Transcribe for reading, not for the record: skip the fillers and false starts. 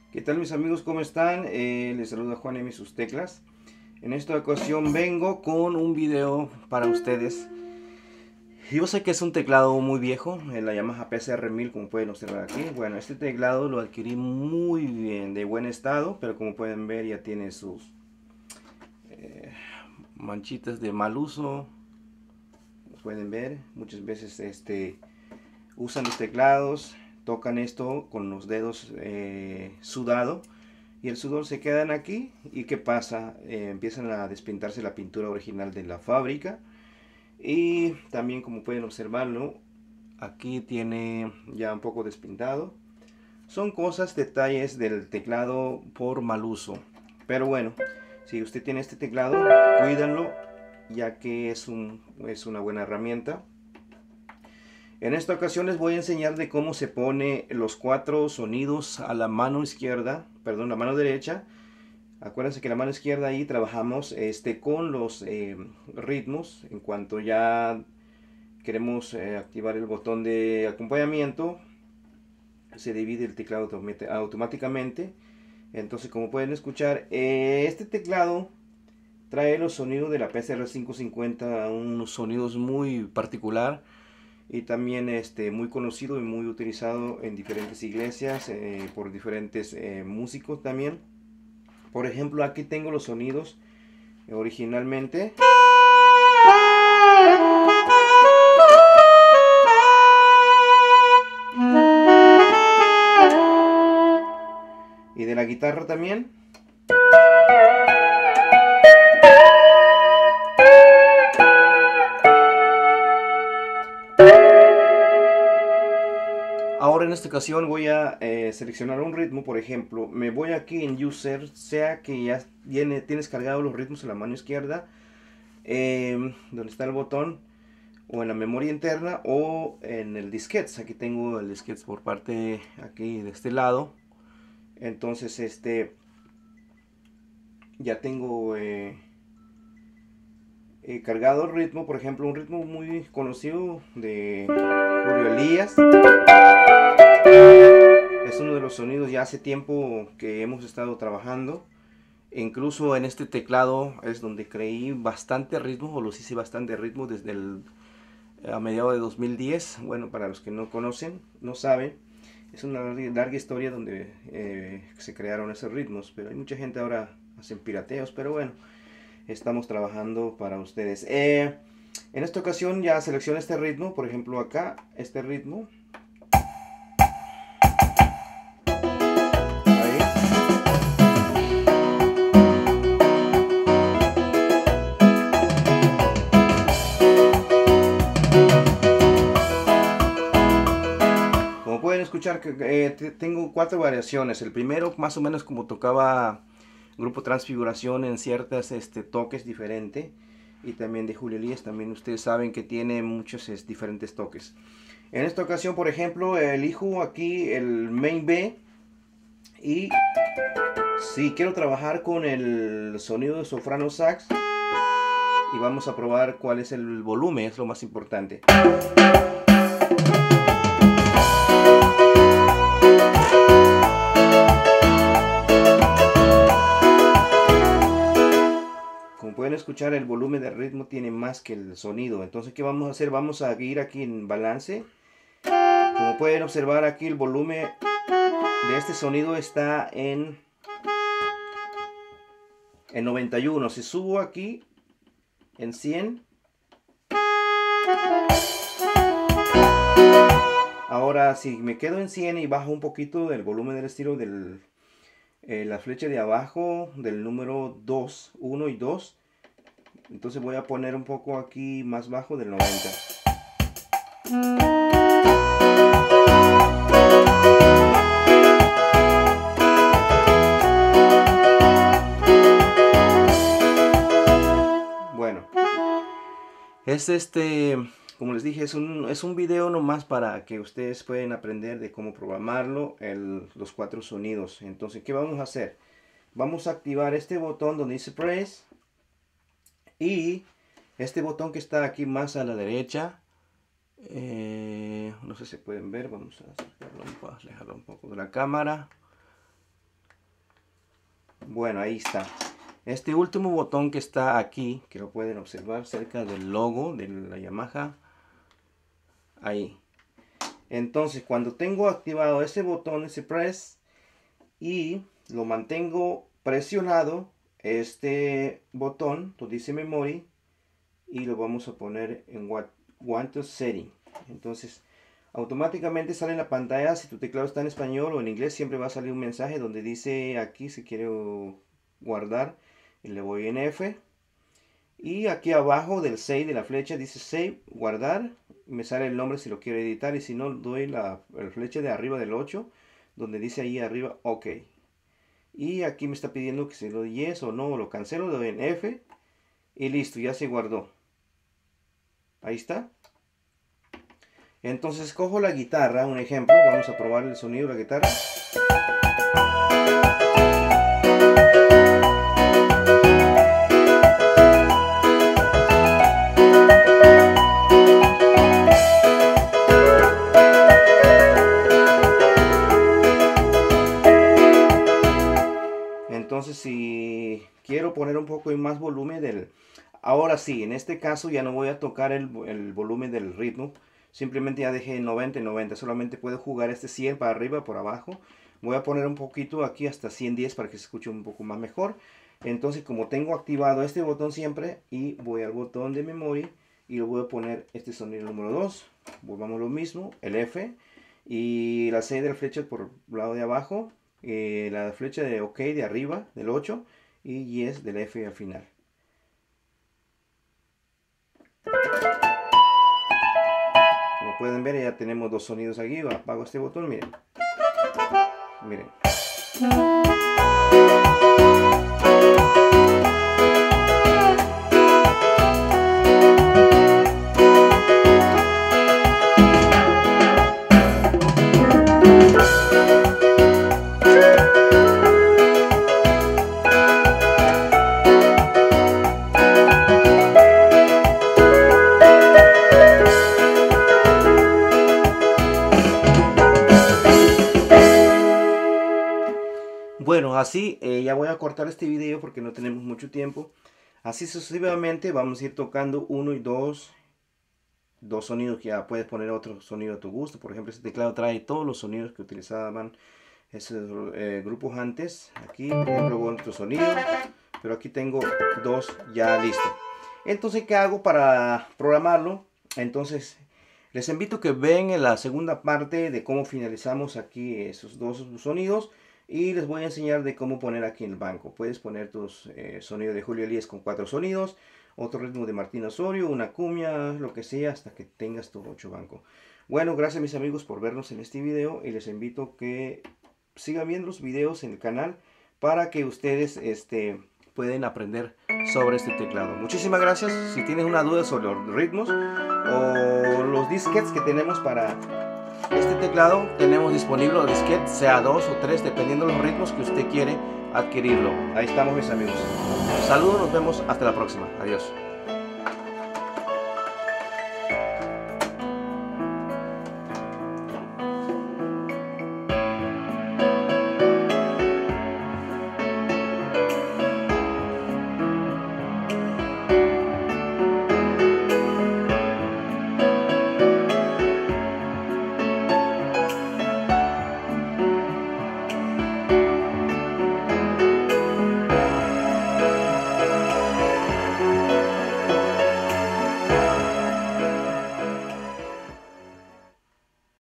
¿Qué tal mis amigos? ¿Cómo están? Les saluda Juan M. Sus Teclas. En esta ocasión vengo con un video para ustedes. Yo sé que es un teclado muy viejo, la Yamaha PCR1000, como pueden observar aquí. Bueno, este teclado lo adquirí muy bien, de buen estado, pero como pueden ver ya tiene sus manchitas de mal uso. Como pueden ver, muchas veces usan los teclados, tocan esto con los dedos sudado. Y el sudor se quedan aquí. ¿Y qué pasa? Empiezan a despintarse la pintura original de la fábrica. Y también, como pueden observarlo, aquí tiene ya un poco despintado. Son cosas, detalles del teclado por mal uso. Pero bueno, si usted tiene este teclado, cuídenlo, ya que es una buena herramienta. En esta ocasión les voy a enseñar de cómo se pone los 4 sonidos a la mano izquierda, perdón, la mano derecha. Acuérdense que la mano izquierda ahí trabajamos con los ritmos. En cuanto ya queremos activar el botón de acompañamiento, se divide el teclado automáticamente. Entonces, como pueden escuchar, este teclado trae los sonidos de la PCR 550, unos sonidos muy particular y también muy conocido y muy utilizado en diferentes iglesias por diferentes músicos también. Por ejemplo, aquí tengo los sonidos originalmente. Y de la guitarra también. Ahora en esta ocasión voy a seleccionar un ritmo. Por ejemplo, me voy aquí en User, sea que ya tienes cargado los ritmos en la mano izquierda, donde está el botón, o en la memoria interna, o en el disquete. Aquí tengo el disquete por parte aquí de este lado. Entonces ya tengo cargado el ritmo. Por ejemplo, un ritmo muy conocido de Julio Elías. Es uno de los sonidos ya hace tiempo que hemos estado trabajando. Incluso en este teclado es donde creí bastante ritmo, o los hice bastante ritmo desde a mediados de 2010. Bueno, para los que no conocen, no saben, es una larga historia donde se crearon esos ritmos, pero hay mucha gente ahora hacen pirateos, pero bueno, estamos trabajando para ustedes. En esta ocasión ya seleccioné este ritmo, por ejemplo acá, este ritmo. Como pueden escuchar, tengo 4 variaciones. El primero más o menos como tocaba Grupo Transfiguración en ciertas toques diferentes. Y también de Julio Elías, también ustedes saben que tiene muchos diferentes toques. En esta ocasión, por ejemplo, elijo aquí el main B. Y si quiero trabajar con el sonido de soprano sax, y vamos a probar cuál es el volumen, es lo más importante. Como pueden escuchar, el volumen del ritmo tiene más que el sonido. Entonces, ¿qué vamos a hacer? Vamos a ir aquí en balance. Como pueden observar, aquí el volumen de este sonido está en 91. Si subo aquí en 100, ahora si me quedo en 100 y bajo un poquito del volumen del estilo de la flecha de abajo del número 2, 1 y 2, entonces voy a poner un poco aquí más bajo del 90. Bueno, es como les dije, es un video nomás para que ustedes pueden aprender de cómo programarlo, los 4 sonidos. Entonces, ¿qué vamos a hacer? Vamos a activar este botón donde dice Press, y este botón que está aquí más a la derecha, no sé si pueden ver, vamos a alejarlo un poco de la cámara. Bueno, ahí está. Este último botón que está aquí, que lo pueden observar cerca del logo de la Yamaha. Ahí. Entonces, cuando tengo activado ese botón, ese press, y lo mantengo presionado, este botón, donde dice memory, y lo vamos a poner en want to setting. Entonces, automáticamente sale en la pantalla. Si tu teclado está en español o en inglés, siempre va a salir un mensaje donde dice aquí si quiero guardar, y le voy en F. Y aquí abajo del save de la flecha dice save, guardar. Me sale el nombre si lo quiero editar, y si no, doy la flecha de arriba del 8, donde dice ahí arriba OK. Y aquí me está pidiendo que si lo doy yes o no, lo cancelo, le doy en F. Y listo, ya se guardó. Ahí está. Entonces cojo la guitarra, un ejemplo, vamos a probar el sonido de la guitarra. Entonces si quiero poner un poco más volumen del... Ahora sí, en este caso ya no voy a tocar el volumen del ritmo. Simplemente ya dejé 90 y 90. Solamente puedo jugar este 100 para arriba, por abajo. Voy a poner un poquito aquí hasta 110 para que se escuche un poco más mejor. Entonces, como tengo activado este botón siempre, y voy al botón de memory y lo voy a poner este sonido número 2. Volvamos lo mismo, el F. Y la C de la flecha por el lado de abajo. La flecha de OK de arriba, del 8. Y yes del F al final. Como pueden ver, ya tenemos dos sonidos aquí. Apago este botón, miren. Miren. Bueno, así ya voy a cortar este video porque no tenemos mucho tiempo. Así sucesivamente vamos a ir tocando 1 y 2 sonidos, que ya puedes poner otro sonido a tu gusto. Por ejemplo, este teclado trae todos los sonidos que utilizaban esos grupos antes. Aquí, por ejemplo, otro sonido, pero aquí tengo 2 ya listos. Entonces, ¿qué hago para programarlo? Entonces, les invito a que vean en la segunda parte de cómo finalizamos aquí esos 2 sonidos. Y les voy a enseñar de cómo poner aquí en el banco. Puedes poner tus sonidos de Julio Elías con 4 sonidos, otro ritmo de Martín Osorio, una cumbia, lo que sea, hasta que tengas tu 8 banco. Bueno, gracias mis amigos por vernos en este video, y les invito a que sigan viendo los videos en el canal para que ustedes pueden aprender sobre este teclado. Muchísimas gracias. Si tienes una duda sobre los ritmos o los disquetes que tenemos para este teclado, tenemos disponible los disquetes, sea 2 o 3, dependiendo de los ritmos que usted quiere adquirirlo. Ahí estamos mis amigos. Saludos, nos vemos hasta la próxima. Adiós.